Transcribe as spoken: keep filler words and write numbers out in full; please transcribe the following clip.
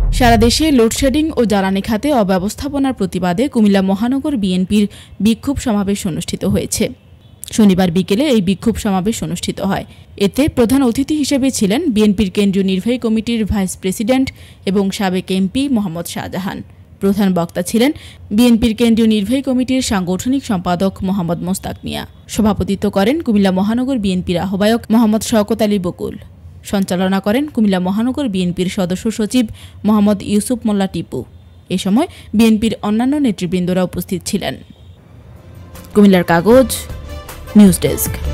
সারা দেশে লোডশেডিং ও জ্বালানি খাতে অব্যবস্থাপনার প্রতিবাদে কুমিল্লা মহানগর বিএনপির বিক্ষোভ সমাবেশ অনুষ্ঠিত হয়েছে। শনিবার বিকেলে এই বিক্ষোভ সমাবেশ অনুষ্ঠিত হয়। এতে প্রধান অতিথি হিসেবে ছিলেন বিএনপির কেন্দ্রীয় নির্বাহী কমিটির ভাইস প্রেসিডেন্ট এবং সাবেক এমপি মোহাম্মদ শাহজাহান। প্রধান বক্তা ছিলেন বিএনপির কেন্দ্রীয় নির্বাহী কমিটির সাংগঠনিক সম্পাদক মোহাম্মদ মোস্তাক মিয়া। সভাপতিত্ব করেন কুমিল্লা মহানগর বিএনপির আহ্বায়ক মোহাম্মদ শওকত আলী বকুল। সঞ্চালনা করেন কুমিল্লা মহানগর বিএনপির সদস্য সচিব মোহাম্মদ ইউসুফ মোল্লা টিপু। এ সময় বিএনপির অন্যান্য নেতৃবৃন্দরা উপস্থিত ছিলেন। কুমিল্লার কাগজ নিউজ ডেস্ক।